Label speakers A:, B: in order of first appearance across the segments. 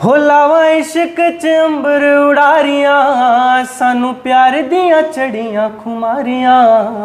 A: हो लावा इश्क च अंबर उड़ारियां, सानू प्यार दियां चढ़ियां खुमारियां।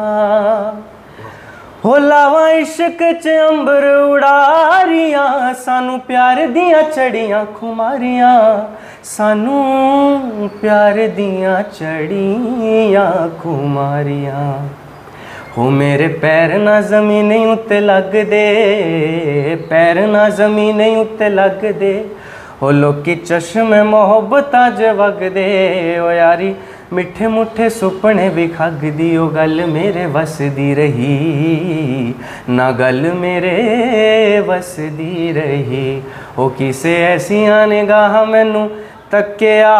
A: हो लावा इश्क च अंबर उड़ारियां, सानू प्यार दियां चढ़ियां खुमारियां। सानू प्यार दियां चढ़ियां खुमारियां। हो मेरे पैर ना जमीन उत्ते लगदे, पैर ना जमीन उत्ते लगदे। हो लोकी चश्मे मोहब्बतां च वगदे। ओ यारी मिठे मुठे सुपने भी खगदी। ओ गल मेरे वस दी रही, ना गल मेरे वस दी रही। ओ किसे ऐसियां निगाह मैनू तक्या,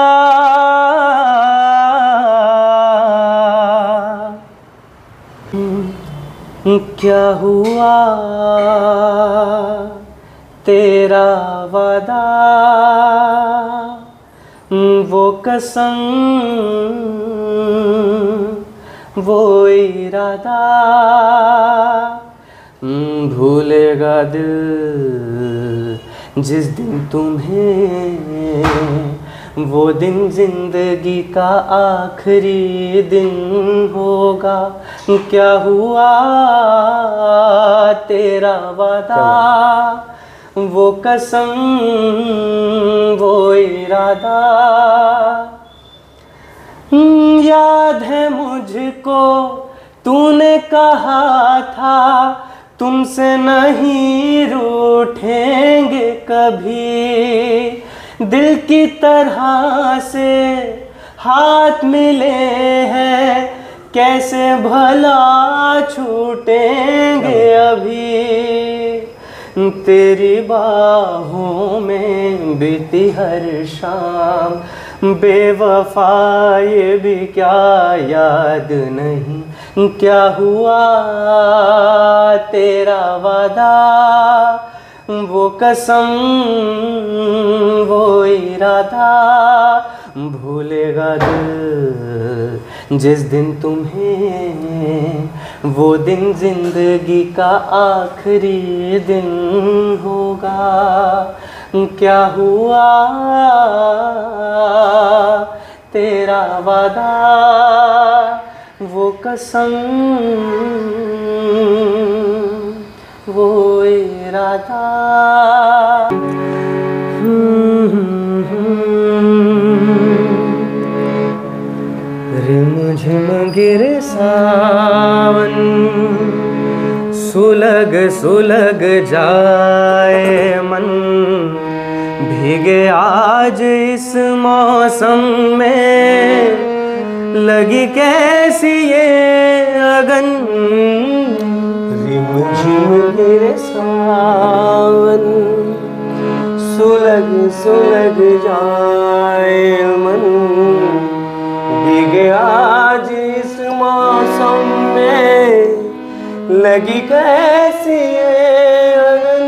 A: क्या हुआ तेरा वादा, वो कसम वो इरादा। भूलेगा दिल जिस दिन तुम्हें, वो दिन जिंदगी का आखिरी दिन होगा। क्या हुआ तेरा वादा, वो कसम वो इरादा। याद है मुझको तूने कहा था, तुमसे नहीं रूठेंगे कभी। दिल की तरह से हाथ मिले हैं, कैसे भला छूटेंगे अभी। तेरी बाहों में बीती हर शाम, बेवफा ये भी क्या याद नहीं। क्या हुआ तेरा वादा, वो कसम वो इरादा। भूलेगा दिल जिस दिन तुम्हें, वो दिन जिंदगी का आखिरी दिन होगा। क्या हुआ तेरा वादा, वो कसम वो इरादा। रिमझिम गिरे सावन, सुलग सुलग जाए मन। भीगे आज इस मौसम में, लगी कैसी ये अगन। रिमझिम गिरे सावन, सुलग सुलग जाए मन। भीगे आज इस मौसम में, लगी कैसी ये अगन।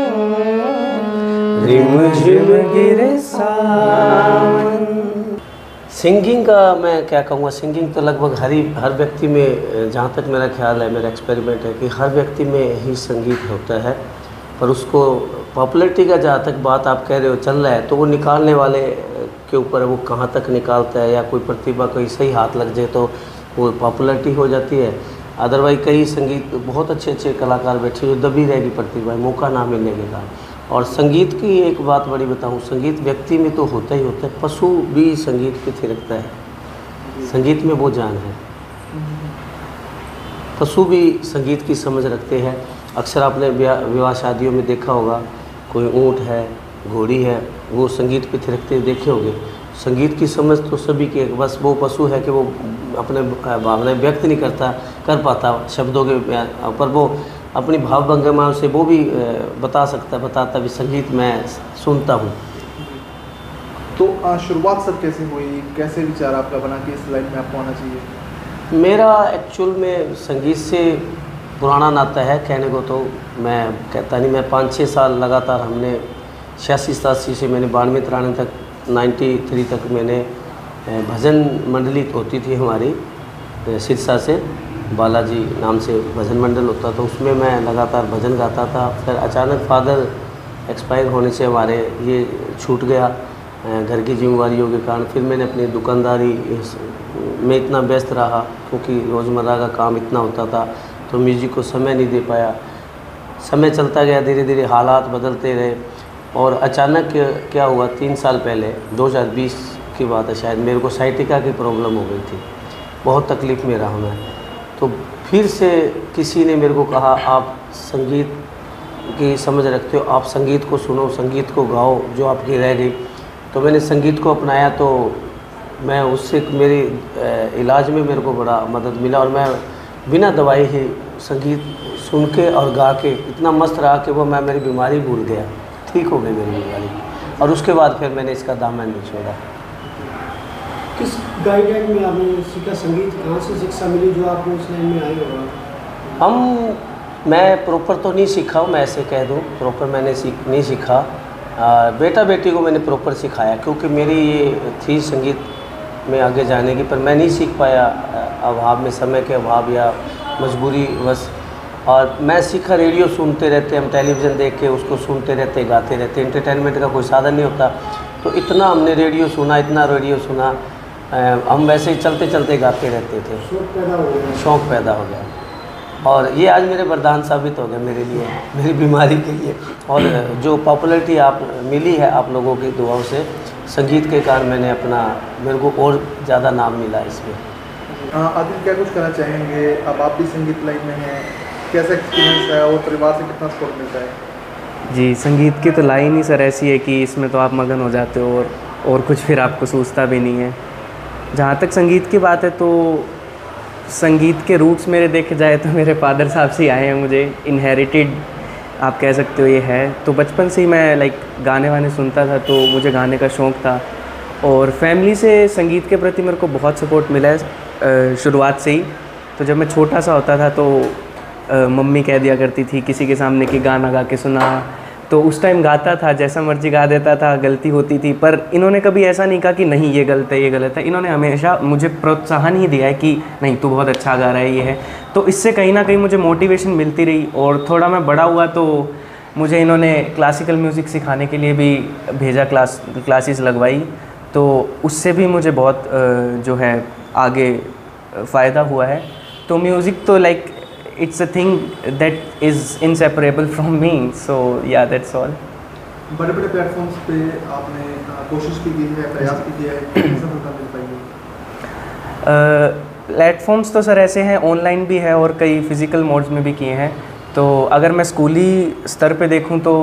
A: रिमझिम गिरे सावन। सिंगिंग का मैं क्या कहूँगा, सिंगिंग तो लगभग हर व्यक्ति में, जहाँ तक मेरा ख्याल है, मेरा एक्सपेरिमेंट है कि हर व्यक्ति में ही संगीत होता है। पर उसको पॉपुलैरिटी का जहाँ तक बात आप कह रहे हो चल रहा है, तो वो निकालने वाले के ऊपर है, वो कहाँ तक निकालता है। या कोई प्रतिभा कोई सही हाथ लग जाए तो वो पॉपुलैरिटी हो जाती है। अदरवाइज कई संगीत बहुत अच्छे अच्छे कलाकार बैठे जो दबी रहेगी प्रतिभा, मौका ना मिलने के कारण। और संगीत की एक बात बड़ी बताऊं, संगीत व्यक्ति में तो होता ही होता है, पशु भी संगीत के थिरकता है। संगीत में वो जान है। पशु भी संगीत की समझ रखते हैं। अक्सर आपने विवाह शादियों में देखा होगा, कोई ऊँट है, घोड़ी है, वो संगीत पे थिरकते हुए देखे होंगे। संगीत की समझ तो सभी की, बस वो पशु है कि वो अपने भावनाएं व्यक्त नहीं कर पाता शब्दों के, पर वो अपनी भावभंगिमाओं से वो भी बताता भी संगीत मैं सुनता हूँ।
B: तो शुरुआत सब कैसे हुई, कैसे विचार आपका बना कि इस लाइन में आपको आना चाहिए?
A: मेरा एक्चुअल में संगीत से पुराना नाता है। कहने को तो मैं कहता नहीं, मैं 5-6 साल लगातार हमने 86-87 से मैंने 92-93 तक 93 तक मैंने भजन मंडली होती थी हमारी सिरसा से, बालाजी नाम से भजन मंडल होता था, उसमें मैं लगातार भजन गाता था। फिर अचानक फादर
C: एक्सपायर होने से हमारे ये छूट गया घर की जिम्मेवारियों के कारण। फिर मैंने अपनी दुकानदारी में इतना व्यस्त रहा क्योंकि रोज़मर्रा का काम इतना होता था, तो म्यूज़िक को समय नहीं दे पाया। समय चलता गया, धीरे धीरे हालात बदलते रहे और अचानक क्या हुआ, 3 साल पहले 2020 की बात है शायद, मेरे को साइटिका की प्रॉब्लम हो गई थी। बहुत तकलीफ़ में रहा मैं। तो फिर से किसी ने मेरे को कहा आप संगीत की समझ रखते हो, आप संगीत को सुनो, संगीत को गाओ जो आपकी रह गई। तो मैंने संगीत को अपनाया, तो मैं उससे मेरी इलाज में मेरे को बड़ा मदद मिला और मैं बिना दवाई ही संगीत सुन के और गा के इतना मस्त रहा कि वो मैं मेरी बीमारी भूल गया, ठीक हो गई मेरी बीमारी। और उसके बाद फिर मैंने इसका दामन नहीं छोड़ा।
D: किस गाइडलाइन में आपने सीखा संगीत, कहाँ से शिक्षा मिली जो आपको उस लाइन में आए होगा?
C: मैं प्रॉपर तो नहीं सीखा हूँ, मैं ऐसे कह दूँ, प्रॉपर मैंने नहीं सीखा। बेटा बेटी को मैंने प्रॉपर सिखाया क्योंकि मेरी ये थी संगीत में आगे जाने की, पर मैं नहीं सीख पाया अभाव में, समय के अभाव या मजबूरी बस। और मैं सीखा, रेडियो सुनते रहते, हम टेलीविज़न देख के उसको सुनते रहते, गाते रहते, एंटरटेनमेंट का कोई साधन नहीं होता। तो इतना हमने रेडियो सुना, इतना रेडियो सुना, हम वैसे ही चलते चलते गाते रहते थे। शौक़ पैदा हो गया और ये आज मेरे वरदान साबित हो गए मेरे लिए, मेरी बीमारी के लिए। और जो पॉपुलैरिटी आप मिली है आप लोगों की दुआओं से, संगीत के कारण मैंने अपना, मेरे को और ज़्यादा नाम मिला इसमें।
B: आदिल, क्या कुछ कहना चाहेंगे? अब आप भी संगीत लाइन में हैं, कैसा एक्सपीरियंस है और परिवार से कितना सपोर्ट मिलता है?
A: जी, संगीत की तो लाइन ही सर ऐसी है कि इसमें तो आप मगन हो जाते हो और कुछ फिर आपको सूझता भी नहीं है। जहाँ तक संगीत की बात है तो संगीत के रूट्स मेरे देखे जाए तो मेरे फादर साहब से ही आए हैं, मुझे इनहेरिटेड आप कह सकते हो ये है। तो बचपन से ही मैं गाने वाने सुनता था, तो मुझे गाने का शौक़ था और फैमिली से संगीत के प्रति मेरे को बहुत सपोर्ट मिला है शुरुआत से ही। तो जब मैं छोटा सा होता था तो मम्मी कह दिया करती थी किसी के सामने कि गाना गा के सुना, तो उस टाइम गाता था, जैसा मर्जी गा देता था, गलती होती थी, पर इन्होंने कभी ऐसा नहीं कहा कि नहीं ये गलत है, ये गलत है। इन्होंने हमेशा मुझे प्रोत्साहन ही दिया है कि नहीं तू बहुत अच्छा गा रहा है, ये है। तो इससे कहीं ना कहीं मुझे मोटिवेशन मिलती रही और थोड़ा मैं बड़ा हुआ तो मुझे इन्होंने क्लासिकल म्यूज़िक सिखाने के लिए भी भेजा, क्लासेस लगवाई। तो उससे भी मुझे बहुत जो है आगे फ़ायदा हुआ है। तो म्यूज़िक तो it's a thing that is inseparable from me, so yeah, that's all.
B: बड़े बड़े प्लेटफॉर्म्स पे आपने कोशिश की है, प्रयास भी किया है, कैसे सफलता मिल पाई है?
A: प्लेटफॉर्म्स तो सर ऐसे हैं, ऑनलाइन भी है और कई फिज़िकल मोड्स में भी किए हैं। तो अगर मैं स्कूली स्तर पे देखूं तो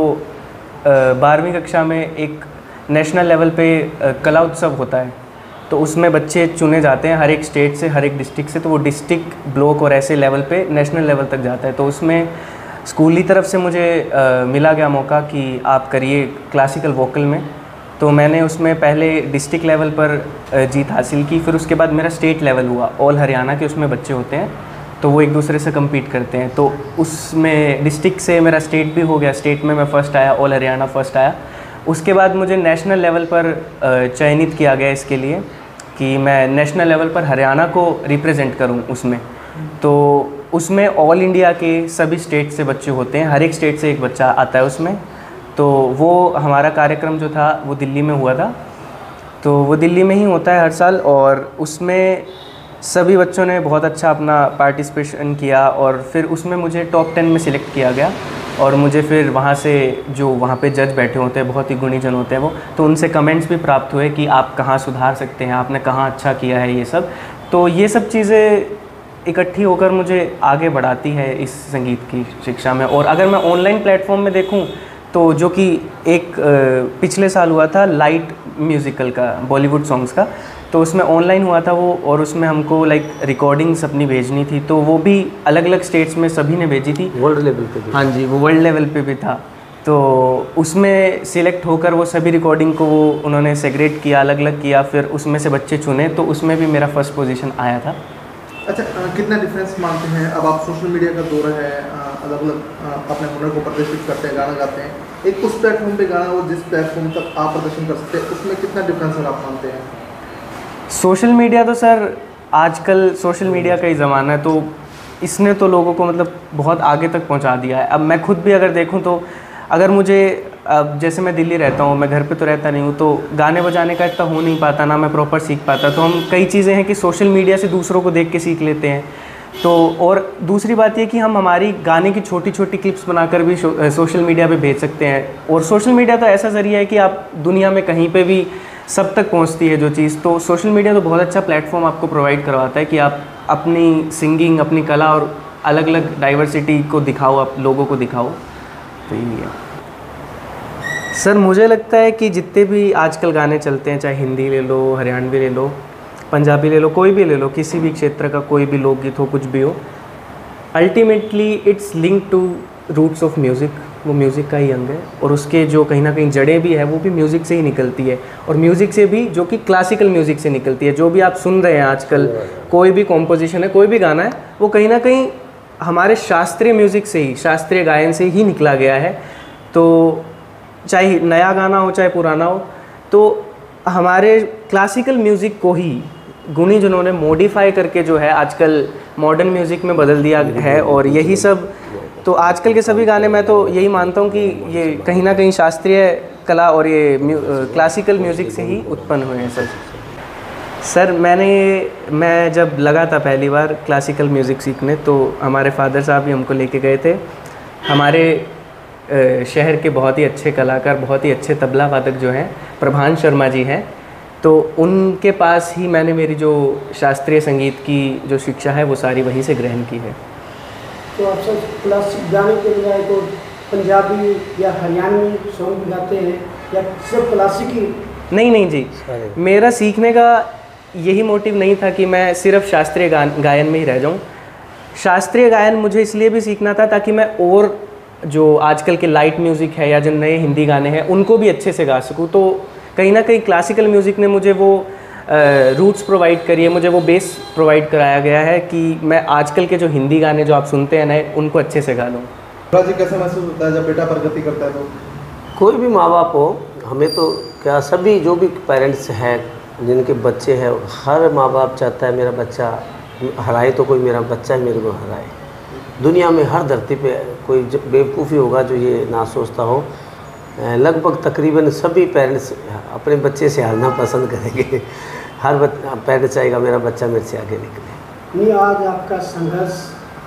A: 12वीं कक्षा में एक नेशनल लेवल पे कला उत्सव होता है, तो उसमें बच्चे चुने जाते हैं हर एक स्टेट से, हर एक डिस्ट्रिक्ट से। तो वो डिस्ट्रिक्ट, ब्लॉक और ऐसे लेवल पे नेशनल लेवल तक जाता है। तो उसमें स्कूली तरफ से मुझे मिला गया मौका कि आप करिए क्लासिकल वोकल में। तो मैंने उसमें पहले डिस्ट्रिक्ट लेवल पर जीत हासिल की, फिर उसके बाद मेरा स्टेट लेवल हुआ। ऑल हरियाणा के उसमें बच्चे होते हैं, तो वो एक दूसरे से कम्पीट करते हैं। तो उसमें डिस्ट्रिक्ट से मेरा स्टेट भी हो गया, स्टेट में मैं फ़र्स्ट आया, ऑल हरियाणा फ़र्स्ट आया। उसके बाद मुझे नेशनल लेवल पर चयनित किया गया इसके लिए कि मैं नेशनल लेवल पर हरियाणा को रिप्रेजेंट करूं उसमें। तो उसमें ऑल इंडिया के सभी स्टेट से बच्चे होते हैं, हर एक स्टेट से एक बच्चा आता है उसमें। तो वो हमारा कार्यक्रम जो था वो दिल्ली में हुआ था, तो वो दिल्ली में ही होता है हर साल। और उसमें सभी बच्चों ने बहुत अच्छा अपना पार्टिसिपेशन किया और फिर उसमें मुझे टॉप 10 में सिलेक्ट किया गया। और मुझे फिर वहाँ से जो वहाँ पे जज बैठे होते हैं, बहुत ही गुणीजन होते हैं वो, तो उनसे कमेंट्स भी प्राप्त हुए कि आप कहाँ सुधार सकते हैं, आपने कहाँ अच्छा किया है, ये सब। तो ये सब चीज़ें इकट्ठी होकर मुझे आगे बढ़ाती है इस संगीत की शिक्षा में। और अगर मैं ऑनलाइन प्लेटफॉर्म में देखूँ तो जो कि एक पिछले साल हुआ था लाइट म्यूज़िकल का, बॉलीवुड सॉन्ग्स का, तो उसमें ऑनलाइन हुआ था वो। और उसमें हमको रिकॉर्डिंग्स अपनी भेजनी थी, तो वो भी अलग अलग स्टेट्स में सभी ने भेजी थी,
C: वर्ल्ड लेवल पे भी।
A: हाँ जी, वो वर्ल्ड लेवल पे भी था। तो उसमें सिलेक्ट होकर वो सभी रिकॉर्डिंग को वो उन्होंने सेग्रेट किया, अलग अलग किया, फिर उसमें से बच्चे चुने, तो उसमें भी मेरा फर्स्ट पोजीशन आया था।
B: अच्छा, कितना डिफरेंस मानते हैं? अब आप सोशल मीडिया का दौर है, अलग अलग अपने हुनर को प्रदर्शित करते हैं, गाना गाते हैं, एक उस प्लेटफॉर्म पे गाना और जिस प्लेटफॉर्म तक आप प्रदर्शन कर सकते हैं, उसमें कितना डिफरेंस है आप मानते हैं?
A: सोशल मीडिया तो सर आजकल सोशल मीडिया का ही ज़माना है, तो इसने तो लोगों को बहुत आगे तक पहुंचा दिया है। अब मैं खुद भी अगर देखूं तो अगर मुझे अब जैसे मैं दिल्ली रहता हूँ, मैं घर पे तो रहता नहीं हूँ, तो गाने बजाने का इतना हो नहीं पाता, ना मैं प्रॉपर सीख पाता, तो हम कई चीज़ें हैं कि सोशल मीडिया से दूसरों को देख के सीख लेते हैं। तो और दूसरी बात ये कि हम हमारी गाने की छोटी छोटी क्लिप्स बनाकर भी सोशल मीडिया पे भेज सकते हैं। और सोशल मीडिया तो ऐसा ज़रिया है कि आप दुनिया में कहीं पे भी सब तक पहुंचती है जो चीज़, तो सोशल मीडिया तो बहुत अच्छा प्लेटफॉर्म आपको प्रोवाइड करवाता है कि आप अपनी सिंगिंग, अपनी कला और अलग अलग डाइवर्सिटी को दिखाओ, आप लोगों को दिखाओ। तो यही है सर। मुझे लगता है कि जितने भी आजकल गाने चलते हैं, चाहे हिंदी ले लो, हरियाणवी ले लो, पंजाबी ले लो, कोई भी ले लो, किसी भी क्षेत्र का कोई भी लोकगीत हो, कुछ भी हो, ultimately it's link to roots of music. वो म्यूज़िक का ही अंग है और उसके जो कहीं ना कहीं जड़ें भी है वो भी म्यूज़िक से ही निकलती है, और म्यूज़िक से भी जो कि क्लासिकल म्यूज़िक से निकलती है। जो भी आप सुन रहे हैं आजकल, कोई भी कॉम्पोजिशन है, कोई भी गाना है, वो कहीं ना कहीं हमारे शास्त्रीय म्यूज़िक से ही, शास्त्रीय गायन से ही निकला गया है। तो चाहे नया गाना हो चाहे पुराना हो, तो हमारे क्लासिकल म्यूज़िक को ही गुणी जिन्होंने मॉडिफाई करके जो है आजकल मॉडर्न म्यूज़िक में बदल दिया है। और यही सब, तो आजकल के सभी गाने मैं तो यही मानता हूँ कि ये कहीं ना कहीं शास्त्रीय कला और ये क्लासिकल म्यूज़िक से ही उत्पन्न हुए हैं सब। सर मैं जब लगा था पहली बार क्लासिकल म्यूज़िक सीखने, तो हमारे फादर साहब भी हमको लेके गए थे। हमारे शहर के बहुत ही अच्छे कलाकार, बहुत ही अच्छे तबला वादक जो हैं, प्रभान शर्मा जी हैं, तो उनके पास ही मैंने मेरी जो शास्त्रीय संगीत की जो शिक्षा है वो सारी वहीं से ग्रहण की है।
D: तो आप सब क्लासिक गाने के बजाय तो पंजाबी या हरियाणवी सॉन्ग भी गाते हैं या सिर्फ क्लासिक ही?
A: नहीं जी, मेरा सीखने का यही मोटिव नहीं था कि मैं सिर्फ शास्त्रीय गायन में ही रह जाऊं। शास्त्रीय गायन मुझे इसलिए भी सीखना था ताकि मैं और जो आजकल के लाइट म्यूज़िक है या जो नए हिंदी गाने हैं उनको भी अच्छे से गा सकूं। तो कहीं ना कहीं क्लासिकल म्यूज़िक ने मुझे वो रूट्स प्रोवाइड करी है, मुझे वो बेस प्रोवाइड कराया गया है कि मैं आजकल के जो हिंदी गाने जो आप सुनते हैं नए, उनको अच्छे से गा लूँ।
B: जी कैसा महसूस होता है जब बेटा प्रगति करता है? तो
C: कोई भी माँ बाप हो, हमें तो क्या, सभी जो भी पेरेंट्स हैं जिनके बच्चे हैं, हर माँ बाप चाहता है मेरा बच्चा हराए तो कोई मेरा बच्चा ही मेरे को हराए। दुनिया में हर धरती पे कोई बेवकूफ़ी होगा जो ये ना सोचता हो। लगभग तकरीबन सभी पेरेंट्स अपने बच्चे से हारना पसंद करेंगे। हर पेरेंट चाहेगा मेरा बच्चा मेरे से आगे निकले।
D: नहीं, आज आपका संघर्ष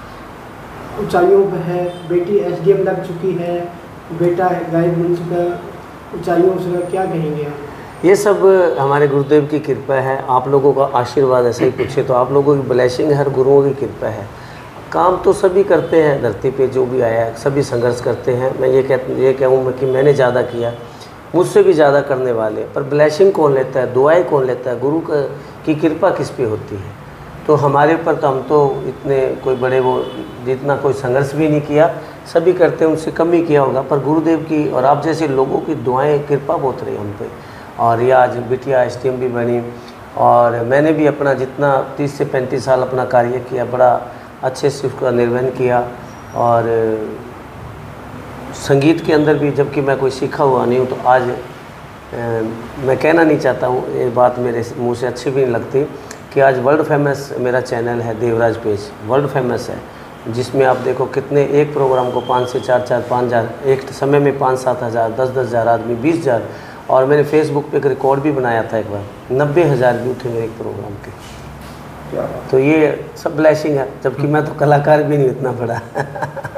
D: ऊंचाइयों पर है, बेटी एसडीएम लग चुकी है, बेटा गायक बन चुका है, ऊंचाइयों से क्या कहेंगे आप?
C: ये सब हमारे गुरुदेव की कृपा है, आप लोगों का आशीर्वाद। ऐसा ही पूछे तो आप लोगों की ब्लेसिंग, हर गुरुओं की कृपा है। काम तो सभी करते हैं, धरती पे जो भी आया है सभी संघर्ष करते हैं। मैं ये कहूँगा कि मैंने ज़्यादा किया, मुझसे भी ज़्यादा करने वाले, पर ब्लेसिंग कौन लेता है, दुआएं कौन लेता है, गुरु की कृपा किस पे होती है। तो हमारे ऊपर तो हम तो इतने कोई बड़े वो जितना कोई संघर्ष भी नहीं किया, सभी करते हैं, उनसे कम ही किया होगा, पर गुरुदेव की और आप जैसे लोगों की दुआएं कृपा बहुत रही हम पे। और ये आज बिटिया एसडीएम भी बनी, और मैंने भी अपना जितना 30 से 35 साल अपना कार्य किया, बड़ा अच्छे से उसका निर्वहन किया। और संगीत के अंदर भी, जबकि मैं कोई सीखा हुआ नहीं हूँ, तो आज मैं कहना नहीं चाहता हूँ, ये बात मेरे मुंह से अच्छी भी नहीं लगती कि आज वर्ल्ड फेमस मेरा चैनल है देवराज पेज, वर्ल्ड फेमस है, जिसमें आप देखो कितने एक प्रोग्राम को 5 से 4 5 हज़ार, एक समय में 5 7 हज़ार, 10 हज़ार आदमी, 20 हज़ार। और मैंने फेसबुक पे एक रिकॉर्ड भी बनाया था एक बार, 90,000 व्यू थे मेरे एक प्रोग्राम के। तो ये सब ब्लेसिंग है, जबकि मैं तो कलाकार भी नहीं इतना बड़ा।